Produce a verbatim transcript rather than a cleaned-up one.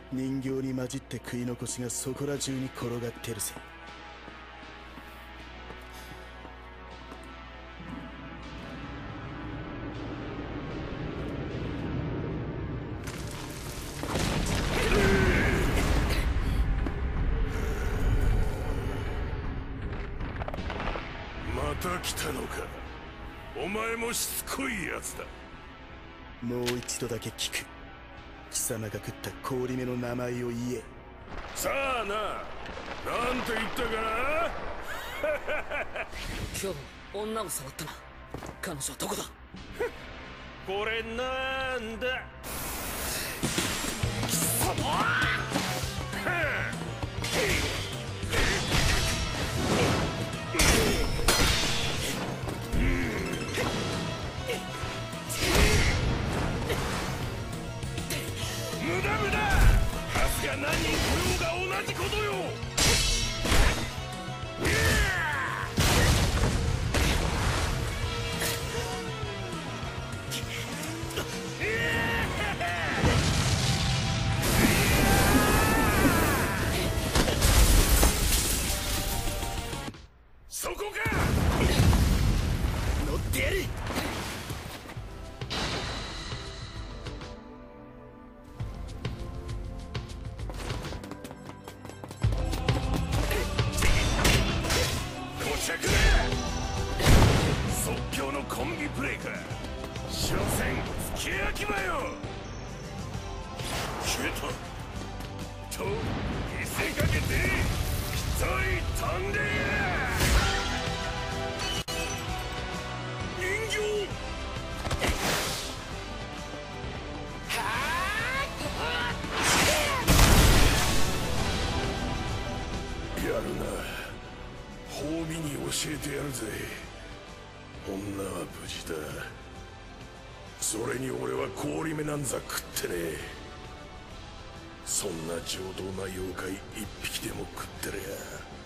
人形に混じって食い残しがそこら中に転がってるぜ。 また来たのか。お前もしつこいやつだ。 もう一度だけ聞く。貴様が食った氷目の名前を言え。 さあな、なんて言ったかな。 今日女を触ったな。彼女はどこだ。 これなんだ。貴様。無駄無駄。さすが何人来ようが同じことよ。そこか。 乗ってやる。 即興のコンビプレイか。所詮付け焼き場よ。消えたと見せかけて一体飛んで人形。やるな。褒美に教えてやるぜ。女は無事だ。それに俺は氷目なんざ食ってねえ。そんな上等な妖怪一匹でも食ってりゃ